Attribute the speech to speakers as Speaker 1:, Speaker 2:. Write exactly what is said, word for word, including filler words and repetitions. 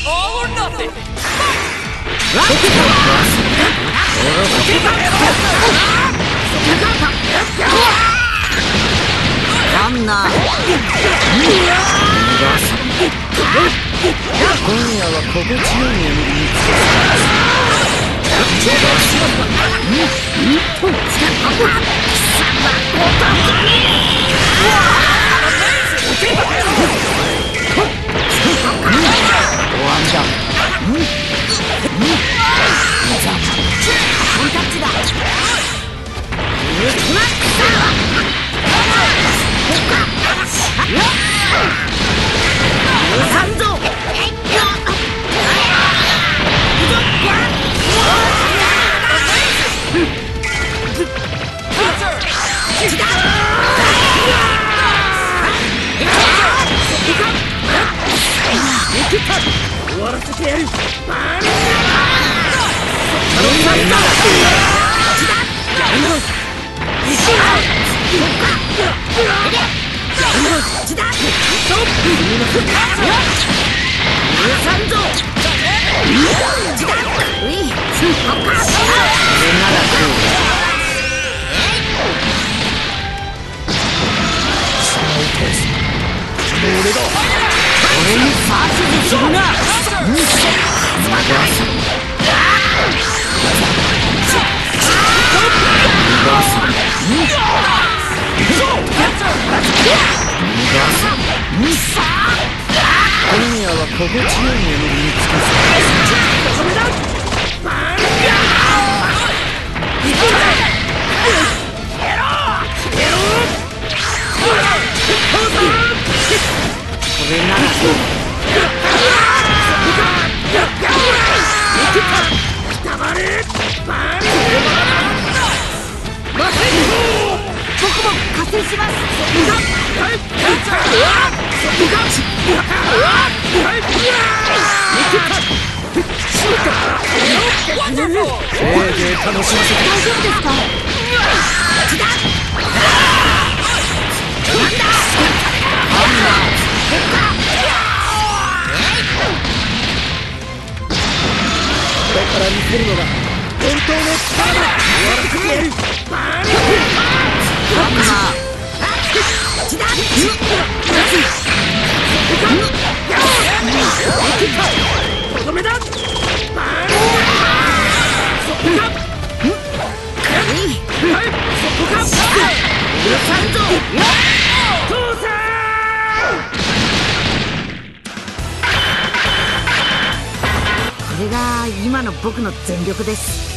Speaker 1: ランナー今夜は心地よい眠りにつ終わらせてやる。俺に指図するな。今夜は心地よい眠りにつくぞ。これなら僕も加勢します。せいぜい楽しませて。大丈夫ですか？これから見せるのが本当の力だ。終わらせてやる。とどめだ。これが今の僕の全力です。